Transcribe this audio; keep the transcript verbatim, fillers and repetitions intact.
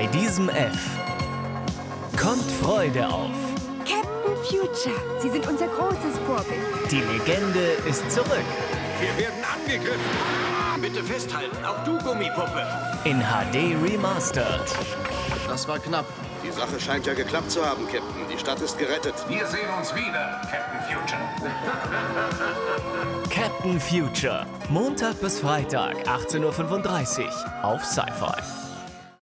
Bei diesem F kommt Freude auf. Captain Future, Sie sind unser großes Vorbild. Die Legende ist zurück. Wir werden angegriffen. Bitte festhalten, auch du, Gummipuppe. In H D Remastered. Das war knapp. Die Sache scheint ja geklappt zu haben, Captain. Die Stadt ist gerettet. Wir sehen uns wieder, Captain Future. Captain Future. Montag bis Freitag, achtzehn Uhr fünfunddreißig auf Sci-Fi.